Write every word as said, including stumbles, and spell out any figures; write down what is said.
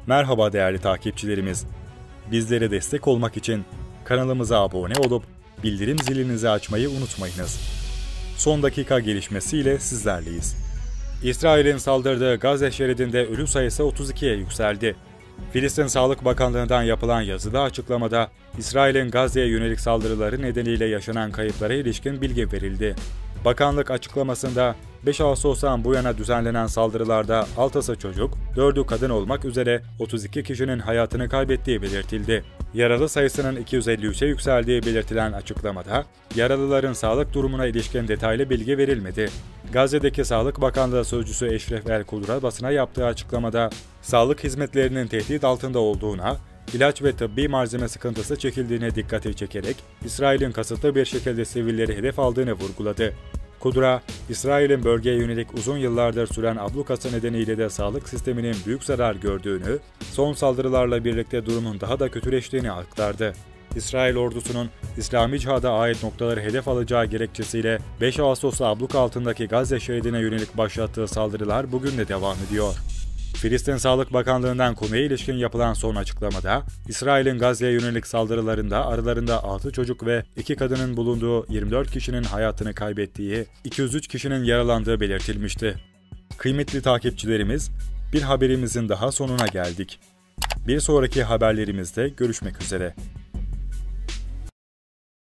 Merhaba değerli takipçilerimiz. Bizlere destek olmak için kanalımıza abone olup bildirim zilinizi açmayı unutmayınız. Son dakika gelişmesiyle sizlerleyiz. İsrail'in saldırdığı Gazze şeridinde ölü sayısı otuz ikiye yükseldi. Filistin Sağlık Bakanlığı'ndan yapılan yazılı açıklamada, İsrail'in Gazze'ye yönelik saldırıları nedeniyle yaşanan kayıplara ilişkin bilgi verildi. Bakanlık açıklamasında, beş Ağustos'tan bu yana düzenlenen saldırılarda altısı çocuk, dördü kadın olmak üzere otuz iki kişinin hayatını kaybettiği belirtildi. Yaralı sayısının iki yüz elli üçe yükseldiği belirtilen açıklamada, yaralıların sağlık durumuna ilişkin detaylı bilgi verilmedi. Gazze'deki Sağlık Bakanlığı Sözcüsü Eşref El Kudra basına yaptığı açıklamada, sağlık hizmetlerinin tehdit altında olduğuna, ilaç ve tıbbi malzeme sıkıntısı çekildiğine dikkati çekerek, İsrail'in kasıtlı bir şekilde sivilleri hedef aldığını vurguladı. Kudra, İsrail'in bölgeye yönelik uzun yıllardır süren ablukası nedeniyle de sağlık sisteminin büyük zarar gördüğünü, son saldırılarla birlikte durumun daha da kötüleştiğini aktardı. İsrail ordusunun İslami Cihad'a ait noktaları hedef alacağı gerekçesiyle beş Ağustos'ta abluk altındaki Gazze şeridine yönelik başlattığı saldırılar bugün de devam ediyor. Filistin Sağlık Bakanlığı'ndan konuya ilişkin yapılan son açıklamada, İsrail'in Gazze'ye yönelik saldırılarında aralarında altı çocuk ve iki kadının bulunduğu yirmi dört kişinin hayatını kaybettiği, iki yüz üç kişinin yaralandığı belirtilmişti. Kıymetli takipçilerimiz, bir haberimizin daha sonuna geldik. Bir sonraki haberlerimizde görüşmek üzere.